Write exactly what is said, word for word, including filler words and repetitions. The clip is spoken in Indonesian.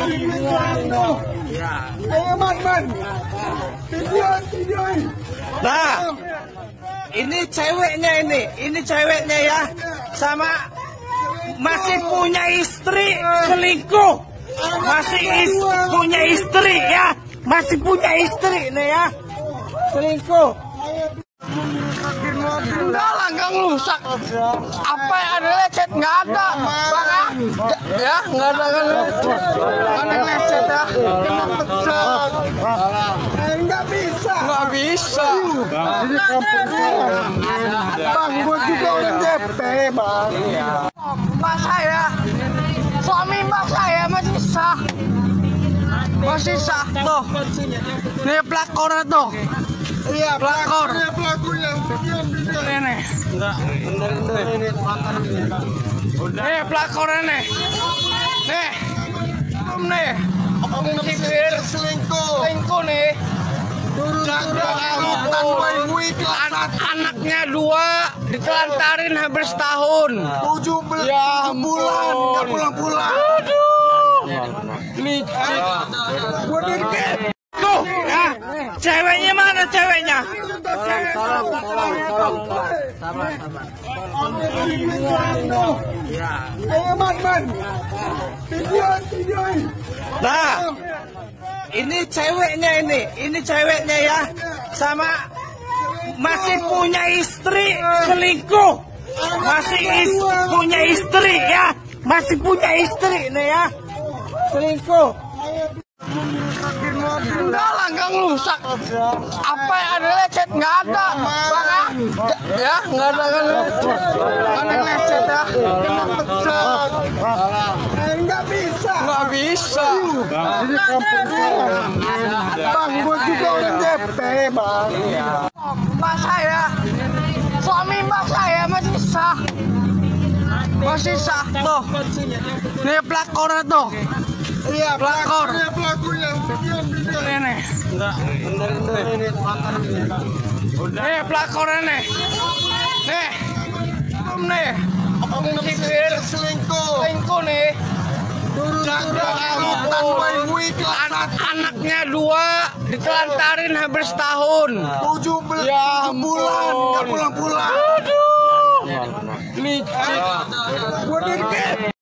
Ayo man, man. Videoin, videoin. Nah, ini ceweknya ini, ini ceweknya ya, sama masih punya istri selingkuh, masih is, punya istri ya, masih punya istri nih ya, selingkuh. Enggak lah, enggak ngerusak. Apa yang ada lecet? Enggak ada, bang ah. Ya, enggak ada kan lecet. Mana lecet ya? Kena pecah. Enggak bisa. Enggak bisa. Ini kampung bang, gua juga orang D P bang. Mbak saya, suami mbak saya masih sah. Masih sah tuh. Nih pelakornya tuh. Iya, pelakor. Iya, pelakunya. Ini. Enggak, bener ini nih pelakornya nih. Nih. Om nih. Om sipir selingkuh. Selingkuh nih. Anak-anaknya dua ditelantarin hampir setahun. Tujuh bulan. Ya bulan, nggak pulang-pulang. Aduh. Licik. Gua dikit. Tuh, ya. Ceweknya mana ceweknya? Tolong, tolong, tolong, tolong. Sabar, sabar. Ayo man, man. Videoin, videoin. Nah, ini ceweknya ini, ini ceweknya ya, sama masih punya istri selingkuh, masih is, punya istri ya, masih punya istri nih ya, selingkuh. Enggak lah, enggak ngerusak. Apa yang ada lecet? Enggak ada, bang ah. Ya, enggak ada kan lecet. Mana lecet ya? Kena pecah. Enggak bisa. Enggak bisa. Ini kampung bang, gua juga orang D P bang. Mbak saya, suami mbak saya masih sah. Masih sah tuh. Nih pelakornya tuh. Iya, pelakor. Iya, pelakunya. Ini. Enggak, bener ini nih pelakornya nih. Nih. Om nih. Om sipir selingkuh. Selingkuh nih. Anak-anaknya dua ditelantarin hampir setahun. Tujuh bulan. Ya bulan, nggak pulang-pulang. Aduh. Licik. Gua dikit.